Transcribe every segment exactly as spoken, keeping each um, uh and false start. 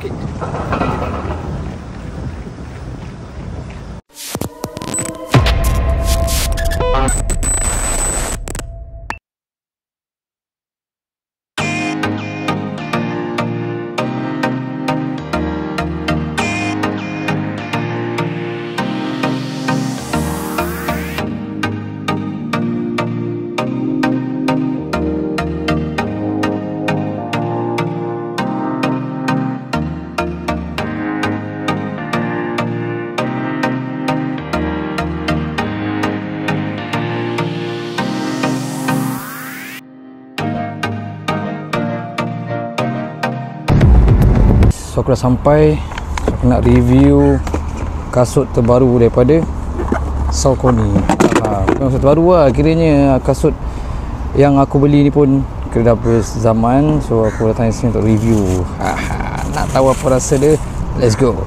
Okay. So aku dah sampai. Aku nak review kasut terbaru daripada Saucony. ha, Bukan kasut terbaru lah, kiranya kasut yang aku beli ni pun kira dah berzaman. So aku datang sini untuk review. ha, ha, Nak tahu apa rasa dia? Let's go.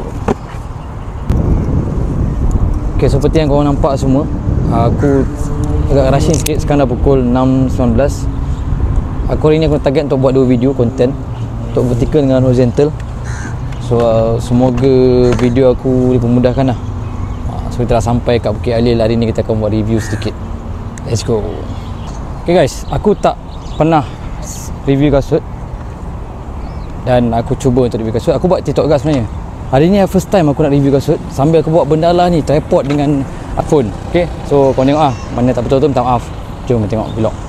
Okay, seperti yang korang nampak semua, aku agak rushing sikit. Sekarang dah pukul enam sembilan belas. Aku hari ni aku target untuk buat dua video konten, untuk vertical dengan horizontal. So uh, semoga video aku dipermudahkan lah. uh, So kita dah sampai kat Bukit Alil. Hari ni kita akan buat review sedikit. Let's go. Okay guys, aku tak pernah review kasut, dan aku cuba untuk review kasut. Aku buat TikTok juga sebenarnya. Hari ni first time aku nak review kasut sambil aku buat benda lah ni, tripod dengan phone. Okay, so korang tengok lah. Mana tak betul tu minta maaf. Jom kita tengok vlog.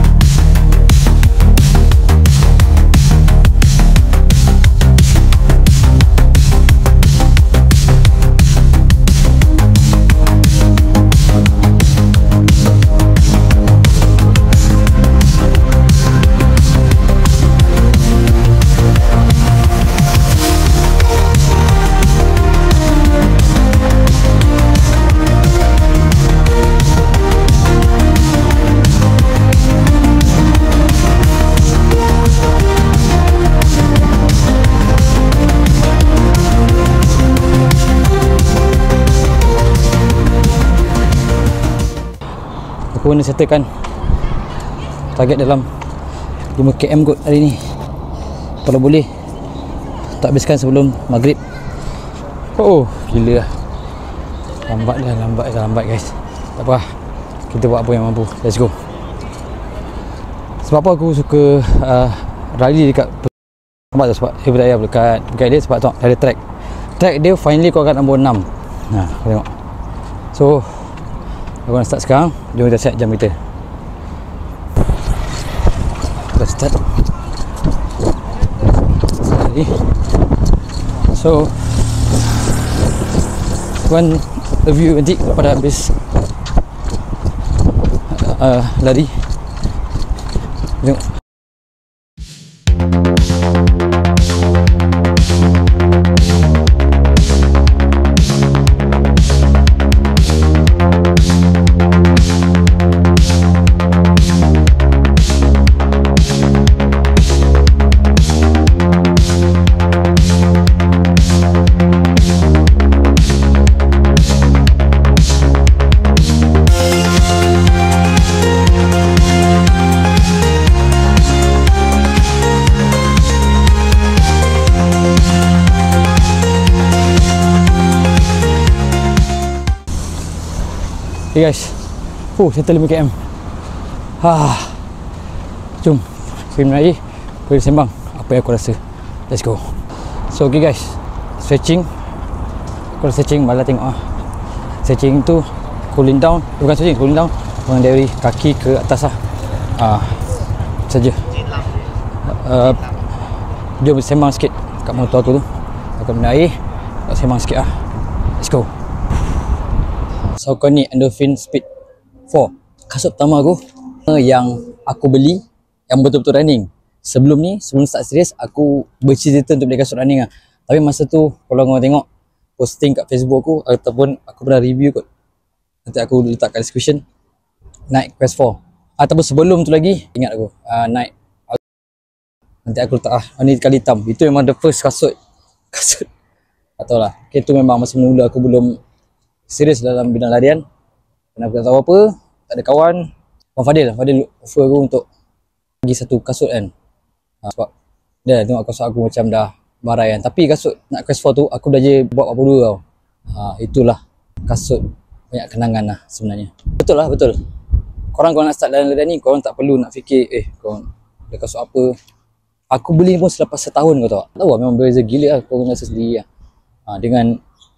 Aku kena settlekan target dalam lima kilometer kot hari ni. Kalau boleh tak habiskan sebelum maghrib. Oh gila lah. Lambat dah, lambat dah, lambat guys. Tak apa, kita buat apa yang mampu. Let's go. Sebab apa aku suka uh, rally dekat nampak tak, sebab dia beraya dekat dekat dia, sebab tu ada track. Track dia finally kau akan nombor enam. Nah, tengok. So aku nak start sekarang. Jom kita set jam kita. Kita start. Lari. So one review nanti pada habis uh, lari. Tengok. Okay guys, oh settle lima kilometer. Ha, jom kita menaik, boleh sembang apa yang aku rasa. Let's go. So okay guys, stretching. Aku stretching, malah tengok ah. Stretching tu cooling down, bukan stretching, cooling down orang dari kaki ke atas lah. Ah, saja. Uh, jom sembang sikit kat motor aku tu. Aku menaik, nak sembang sikit ah. Let's go. Saucony Endorphin Speed empat. Kasut pertama aku yang aku beli yang betul-betul running. Sebelum ni, sebelum start series, aku bercita-cita untuk beli kasut running lah. Tapi masa tu, kalau korang tengok posting kat Facebook aku, ataupun aku pernah review kot, nanti aku letak kat description, Nike Quest empat. Ataupun sebelum tu lagi, ingat aku, uh, Nike, nanti aku letak ah, ni kali hitam. Itu memang the first kasut. Kasut tak tahu lah. Okay, tu memang masa mula aku belum serius dalam bidang larian. Dan aku tak tahu apa, tak ada kawan. Abang Fadil, Fadil offer aku untuk bagi satu kasut kan. Ha, sebab dia tengok kasut aku macam dah barai kan. Tapi kasut nak Quest four tu aku belajar buat empat puluh dua tau. Ha, itulah kasut banyak kenangan lah sebenarnya. Betul lah, betul. Korang kalau nak start larian ni, korang tak perlu nak fikir eh korang ada kasut apa. Aku beli pun selepas setahun kau tahu tak? Tahu lah, memang beza gila lah, korang rasa sendiri lah. Ha, dengan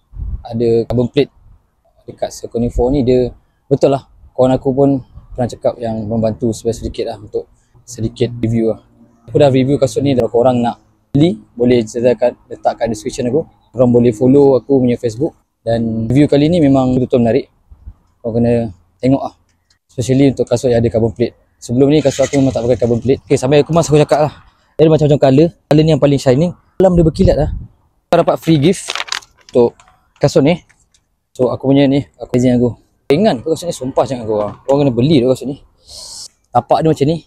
ada carbon plate dekat Saucony four ni, dia betul lah. Kawan aku pun pernah cakap yang membantu sedikit lah untuk sedikit review lah. Aku dah review kasut ni, kalau korang nak beli boleh letakkan, letakkan description aku. Korang boleh follow aku punya Facebook. Dan review kali ni memang betul-betul menarik. Korang kena tengok lah, especially untuk kasut yang ada carbon plate. Sebelum ni kasut aku memang tak pakai carbon plate. Okay, sampai aku mas aku cakap lah, dia ada macam-macam colour. Colour ni yang paling shining, dalam dia berkilat lah. Aku dapat free gift untuk kasut ni. So aku punya ni, aku izin aku ringan tu kasut ni, sumpah cakap aku lah. Korang kena beli tu kasut ni. Tapak dia macam ni.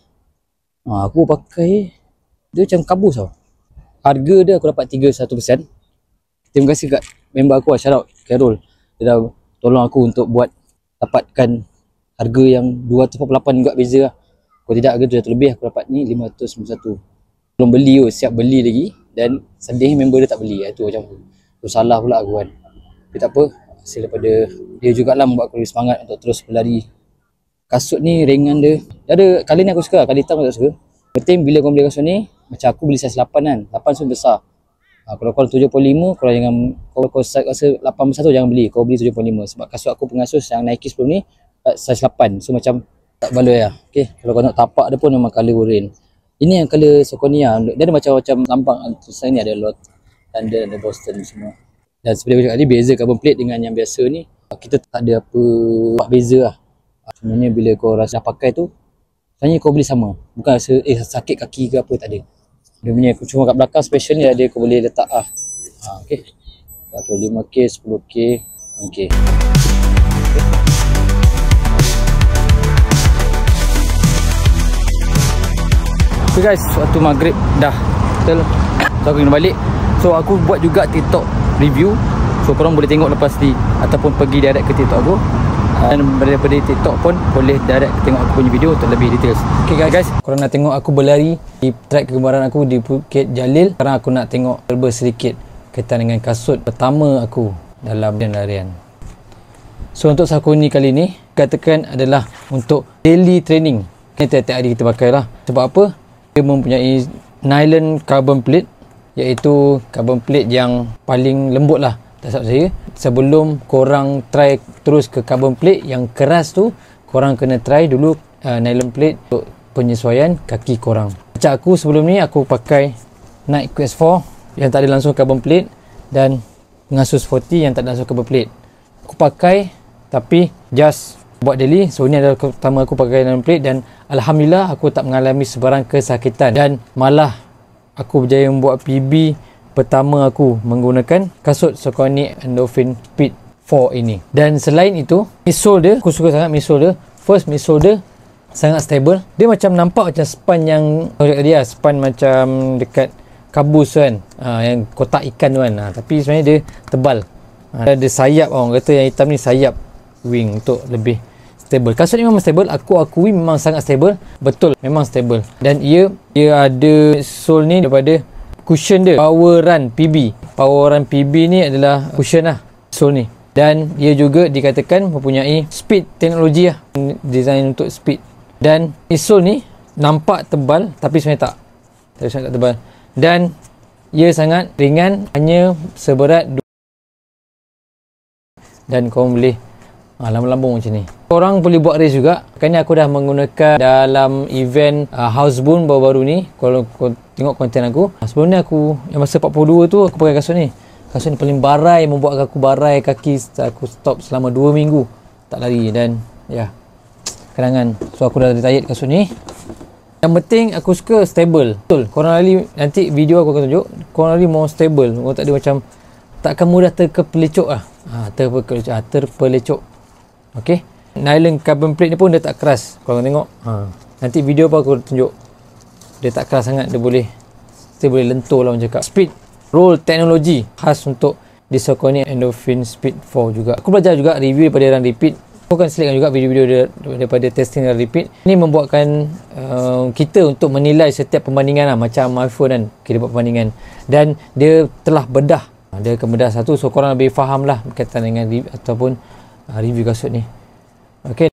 Ha, aku pakai, dia macam kabus tau. Harga dia aku dapat tiga puluh satu persen. Terima kasih kat member aku lah, shout out Carol. Dia dah tolong aku untuk buat dapatkan harga yang dua ratus empat puluh lapan juga beza lah. Kalau tidak harga tu jatuh lebih, aku dapat ni lima ratus sembilan puluh satu. Belum beli tu, siap beli lagi. Dan sedih member dia tak beli. Itu macam tu salah pula aku kan. Tapi tak apa, hasil daripada dia jugalah membuat aku lebih semangat untuk terus berlari. Kasut ni ringan dia. Dia ada, kali ni aku suka, kali hitam aku tak suka. Penting bila kau beli kasut ni, macam aku beli saiz lapan kan. lapan tu besar. Ha, kalau kau tujuh puluh lima, kalau jangan, kalau kau rasa lapan besar tu jangan beli, kau beli tujuh puluh lima. Sebab kasut aku pengasus yang Nike sebelum ni saiz lapan, so macam tak baloi lah. Okay, kalau kau nak tapak dia pun memang colour orange. Ini yang colour Saucony lah. Dia ada macam-macam lambang. Tulisan ni ada lot, London, ada Boston semua. Dan seperti aku cakap tadi, beza carbon plate dengan yang biasa ni, kita tak ada apa beza lah. Sebenarnya bila kau rasa pakai tu, sebenarnya kau beli sama. Bukan rasa eh sakit kaki ke apa, tak ada. Dia punya cuma kat belakang special ni ada, kau boleh letak ah. Ha, okey. Lepas lima K, sepuluh K, okey. Okay guys, waktu maghrib dah. Betul. So aku kena balik. So aku buat juga TikTok review. So korang boleh tengok lepas ni ataupun pergi direct ke TikTok aku. Dan daripada TikTok pun boleh direct tengok aku punya video untuk lebih details. Okay guys, korang nak tengok aku berlari di track kegemaran aku di Bukit Jalil. Sekarang aku nak tengok serba sedikit kaitan dengan kasut pertama aku dalam larian. So untuk Saucony kali ni, katakan adalah untuk daily training. Ini tiap-tiap hari kita pakai lah. Sebab apa? Dia mempunyai nylon carbon plate, iaitu carbon plate yang paling lembut lah. Tak salah saya, sebelum korang try terus ke carbon plate yang keras tu, korang kena try dulu uh, nylon plate untuk penyesuaian kaki korang. Macam aku sebelum ni, aku pakai Nike Quest four yang tak ada langsung carbon plate dan Asus forty yang tak ada langsung carbon plate. Aku pakai tapi just buat daily. So ni adalah pertama aku pakai nylon plate dan alhamdulillah aku tak mengalami sebarang kesakitan, dan malah aku berjaya membuat P B pertama aku menggunakan kasut Saucony Endorphin Speed four ini. Dan selain itu, midsole dia, aku suka sangat midsole dia. First, midsole dia sangat stable. Dia macam nampak macam span yang dia span macam dekat kabus kan, ha, yang kotak ikan tu kan, ha, tapi sebenarnya dia tebal. Ha, dia ada sayap, orang kata yang hitam ni sayap wing untuk lebih stable. Kasut ni memang stable, aku akui memang sangat stable. Betul, memang stable. Dan ia dia ada sole ni daripada cushion dia, Power Run P B. Power Run P B ni adalah cushion lah sole ni. Dan dia juga dikatakan mempunyai speed teknologi lah, design untuk speed. Dan sole ni nampak tebal tapi sebenarnya tak, tapi sangat tak tebal. Dan ia sangat ringan, hanya seberat dan kau boleh ha, lambung-lambung macam ni. Korang boleh buat race juga. Kan aku dah menggunakan dalam event uh, Housebound baru-baru ni. Kalau kau tengok konten aku, sebelum ni aku yang masa empat puluh dua tu aku pakai kasut ni. Kasut ni paling barai, membuat aku barai kaki. Aku stop selama dua minggu tak lari. Dan ya, kenangan. So aku dah retired kasut ni. Yang penting aku suka stable. Betul, korang lari, nanti video aku akan tunjuk, korang lari more stable. Korang tak ada macam, takkan mudah terkepelecok lah. Ha, terpelecok, ha, terpelecok. Okay, nylon carbon plate ni pun dia tak keras. Korang tengok, ha, nanti video apa aku tunjuk. Dia tak keras sangat, dia boleh, dia boleh lentur lah orang cakap. Speed roll teknologi khas untuk di Saucony Endorphin Speed four juga. Aku belajar juga review daripada Run Repeat. Aku akan selitkan juga video-video dia, daripada testing dan repeat. Ini membuatkan uh, kita untuk menilai setiap perbandingan lah, macam iPhone kan, kita buat perbandingan, dan dia telah bedah, dia akan bedah satu, so korang lebih faham lah berkaitan dengan review, ataupun uh, review kasut ni. Ok,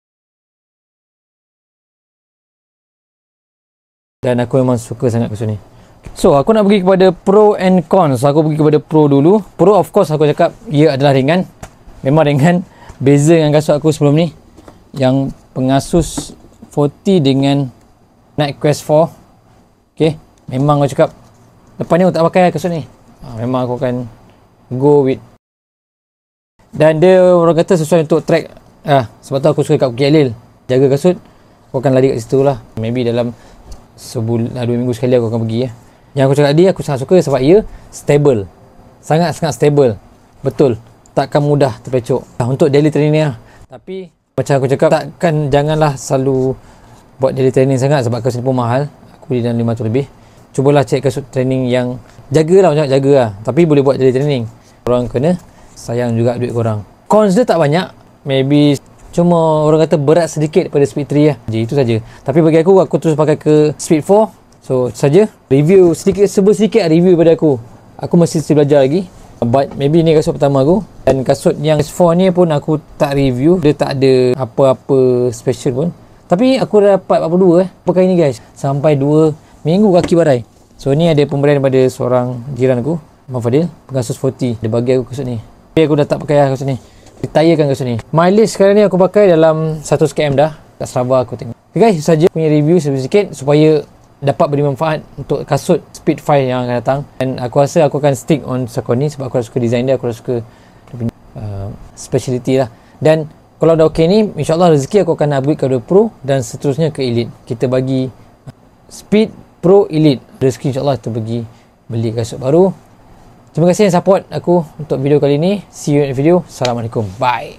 dan aku memang suka sangat kasut ni. So aku nak pergi kepada pro and cons. Aku pergi kepada pro dulu. Pro, of course, aku cakap ia adalah ringan. Memang ringan. Beza dengan kasut aku sebelum ni, yang Pengasus forty dengan Nike Quest four. Ok, memang aku cakap lepas ni aku tak pakai kasut ni. ha, Memang aku akan go with. Dan dia orang kata sesuai untuk track. ah, Sebab tu aku suka kat Bukit Alil. Jaga kasut, aku akan lari kat situ lah. Maybe dalam sebulan, dua minggu sekali aku akan pergi ya. Yang aku cakap tadi, aku sangat suka sebab ia stable. Sangat-sangat stable. Betul, takkan mudah terpecuk. Untuk daily training lah. Tapi macam aku cakap, takkan, janganlah selalu buat daily training sangat sebab kasut pun mahal. Aku beli dalam lima ratus lebih. Cubalah cari kasut training yang jagalah, macam jaga lah, tapi boleh buat daily training. Korang kena sayang juga duit korang. Cons dia tak banyak. Maybe cuma orang kata berat sedikit pada Speed three lah. Jadi itu saja. Tapi bagi aku, aku terus pakai ke Speed four. So saja. Review sedikit, sebut sedikit review pada aku. Aku masih belajar lagi. But maybe ni kasut pertama aku. Dan kasut yang S four ni pun aku tak review. Dia tak ada apa-apa special pun. Tapi aku dah dapat empat puluh dua eh pakai ni guys. Sampai dua minggu kaki barai. So ni ada pemberian daripada seorang jiran aku, Abang Fadil, Pengasus forty. Dia bagi aku kasut ni. Tapi aku dah tak pakai lah kasut ni. Retirekan kasut ni. Mileage sekarang ni aku pakai dalam seratus kilometer dah. Kat Sarawak aku tengok. Okay guys, saja punya review sedikit supaya dapat beri manfaat untuk kasut Speed five yang akan datang. Dan aku rasa aku akan stick on Saucony sebab aku suka design dia, aku suka dia punya uh, speciality lah. Dan kalau dah ok ni, insyaAllah rezeki aku akan upgrade ke Pro dan seterusnya ke Elite. Kita bagi Speed, Pro, Elite. Rezeki insyaAllah kita pergi beli kasut baru. Terima kasih yang support aku untuk video kali ni. See you in the video. Assalamualaikum. Bye.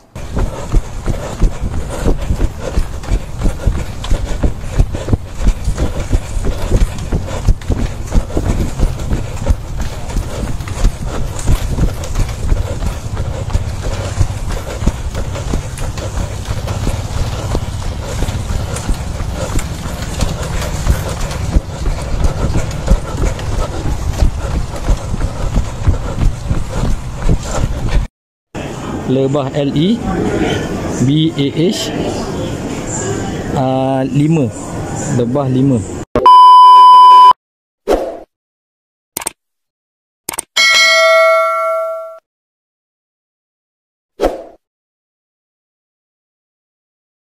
Lebah L E B A H uh, lima. Lebah lima.